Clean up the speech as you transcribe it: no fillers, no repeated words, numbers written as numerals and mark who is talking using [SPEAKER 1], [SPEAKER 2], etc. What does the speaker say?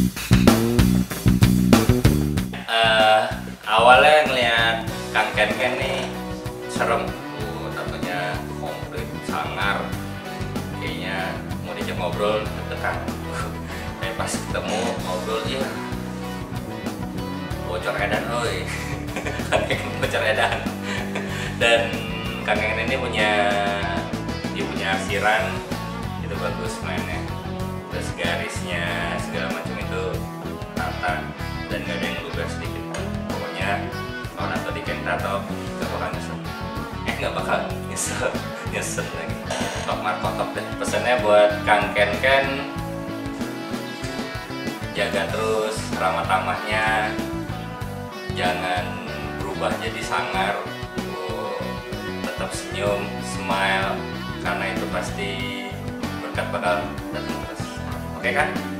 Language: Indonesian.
[SPEAKER 1] Awalnya ngeliat Kang Ken Ken nih serem, tatonya komplit, sangar, kayaknya mau diajak ngobrol deg-degan. Tapi pas ketemu ngobrol ya bocor edan, oi. Kang Ken bocor edan. Dan Kang Ken ini punya arsiran itu bagus mainnya, terus garisnya segala macam itu rata dan gak ada yang luber sedikit. Pokoknya kalau nato di Ken tato gak bakal nyesel, gak bakal nyesel lagi. Top markotop deh. Pesannya buat Kang Ken Ken, jaga terus ramah tamahnya, jangan berubah jadi sangar, tetap senyum, smile, karena itu pasti berkat bakal datang terus. Oke kan?